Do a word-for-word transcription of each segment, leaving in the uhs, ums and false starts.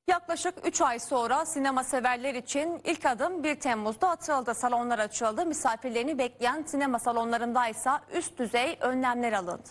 Yaklaşık üç ay sonra sinema severler için ilk adım bir Temmuz'da atıldı. Salonlar açıldı. Misafirlerini bekleyen sinema salonlarındaysa üst düzey önlemler alındı.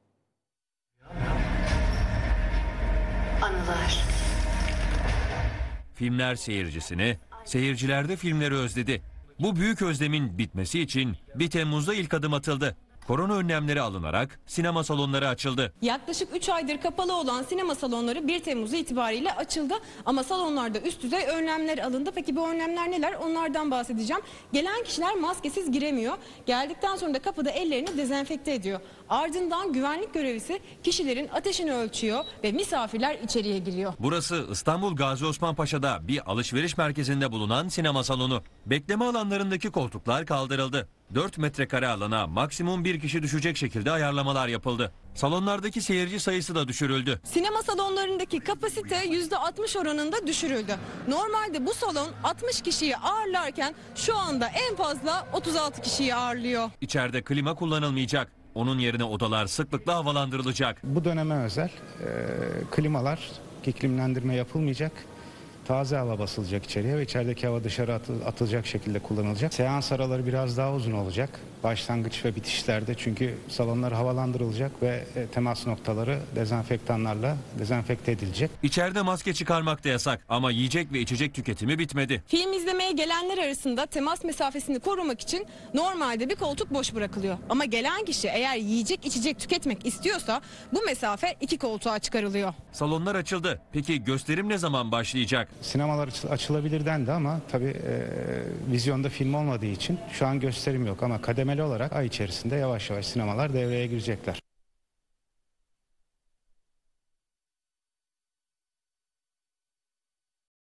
Anılar. Filmler seyircisini, seyirciler de filmleri özledi. Bu büyük özlemin bitmesi için bir Temmuz'da ilk adım atıldı. Korona önlemleri alınarak sinema salonları açıldı. Yaklaşık üç aydır kapalı olan sinema salonları bir Temmuz itibariyle açıldı. Ama salonlarda üst düzey önlemler alındı. Peki bu önlemler neler? Onlardan bahsedeceğim. Gelen kişiler maskesiz giremiyor. Geldikten sonra da kapıda ellerini dezenfekte ediyor. Ardından güvenlik görevlisi kişilerin ateşini ölçüyor ve misafirler içeriye giriyor. Burası İstanbul Gazi Osman Paşa'da bir alışveriş merkezinde bulunan sinema salonu. Bekleme alanlarındaki koltuklar kaldırıldı. dört metrekare alana maksimum bir kişi düşecek şekilde ayarlamalar yapıldı. Salonlardaki seyirci sayısı da düşürüldü. Sinema salonlarındaki kapasite yüzde altmış oranında düşürüldü. Normalde bu salon altmış kişiyi ağırlarken şu anda en fazla otuz altı kişiyi ağırlıyor. İçeride klima kullanılmayacak. Onun yerine odalar sıklıkla havalandırılacak. Bu döneme özel e, klimalar, iklimlendirme yapılmayacak. Taze hava basılacak içeriye ve içerideki hava dışarı atı, atılacak şekilde kullanılacak. Seans araları biraz daha uzun olacak. Başlangıç ve bitişlerde çünkü salonlar havalandırılacak ve e, temas noktaları dezenfektanlarla dezenfekte edilecek. İçeride maske çıkarmak da yasak ama yiyecek ve içecek tüketimi bitmedi. Film izlemeye gelenler arasında temas mesafesini korumak için normalde bir koltuk boş bırakılıyor. Ama gelen kişi eğer yiyecek içecek tüketmek istiyorsa bu mesafe iki koltuğa çıkarılıyor. Salonlar açıldı. Peki gösterim ne zaman başlayacak? Sinemalar açılabilir dendi ama tabii e, vizyonda film olmadığı için şu an gösterim yok ama kademeli olarak ay içerisinde yavaş yavaş sinemalar devreye girecekler.